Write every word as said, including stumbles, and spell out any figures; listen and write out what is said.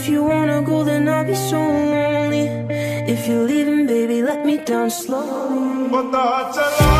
if you wanna go, then I'll be so lonely. If you're leaving, baby, let me down slowly.